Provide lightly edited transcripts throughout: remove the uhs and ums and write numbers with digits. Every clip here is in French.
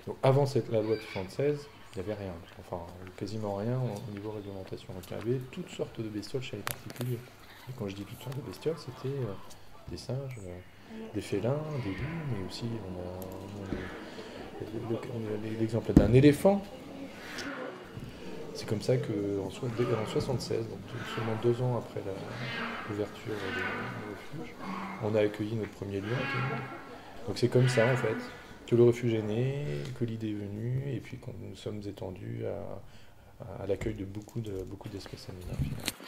Donc avant la loi de 76, il n'y avait rien, enfin quasiment rien au niveau réglementation. Donc il y avait toutes sortes de bestioles chez les particuliers. Et quand je dis toutes sortes de bestioles, c'était des singes, des félins, des loups, mais aussi on a l'exemple d'un éléphant. C'est comme ça qu'en 1976, donc seulement 2 ans après l'ouverture du refuge, on a accueilli notre premier lion. Donc c'est comme ça en fait que le refuge est né, que l'idée est venue, et puis qu'on nous sommes étendus à l'accueil de beaucoup d'espèces animales finalement.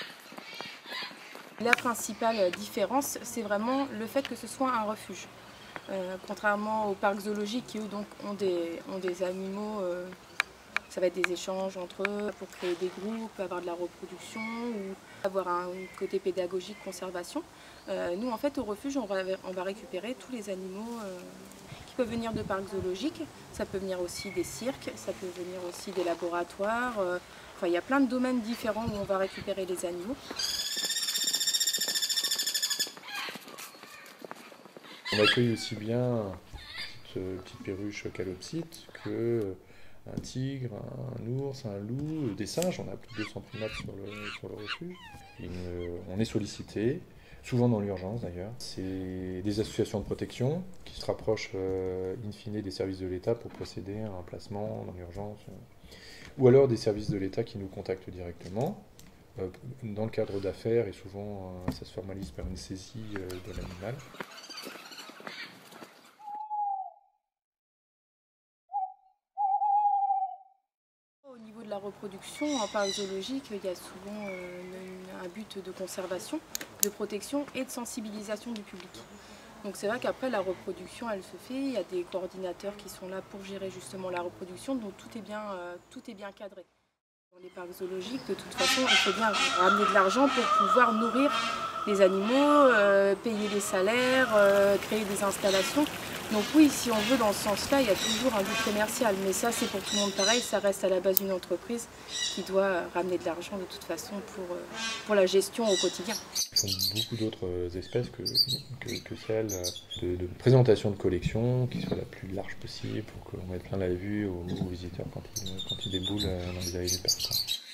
La principale différence, c'est vraiment le fait que ce soit un refuge. Contrairement aux parcs zoologiques qui eux donc ont des animaux, ça va être des échanges entre eux pour créer des groupes, avoir de la reproduction ou avoir un côté pédagogique, conservation. Nous en fait au refuge on va récupérer tous les animaux qui peuvent venir de parcs zoologiques, ça peut venir aussi des cirques, ça peut venir aussi des laboratoires, enfin il y a plein de domaines différents où on va récupérer les animaux. On accueille aussi bien une petite perruche calopsite que un tigre, un ours, un loup, des singes. On a plus de 200 primates sur le refuge. On est sollicité, souvent dans l'urgence d'ailleurs. C'est des associations de protection qui se rapprochent in fine des services de l'État pour procéder à un placement dans l'urgence. Ou alors des services de l'État qui nous contactent directement. Dans le cadre d'affaires, et souvent ça se formalise par une saisie de l'animal. Au niveau de la reproduction, en parc zoologique, il y a souvent un but de conservation, de protection et de sensibilisation du public. Donc c'est vrai qu'après la reproduction, elle se fait, il y a des coordinateurs qui sont là pour gérer justement la reproduction, donc tout est bien cadré. Dans les parcs zoologiques, de toute façon, il faut bien ramener de l'argent pour pouvoir nourrir les animaux, payer les salaires, créer des installations. Donc oui, si on veut dans ce sens-là, il y a toujours un but commercial. Mais ça, c'est pour tout le monde pareil, ça reste à la base une entreprise qui doit ramener de l'argent de toute façon pour la gestion au quotidien. Ce sont beaucoup d'autres espèces que celles de présentation de collection qui soit la plus large possible pour qu'on mette plein la vue aux nouveaux visiteurs quand ils déboulent dans les allées du parc.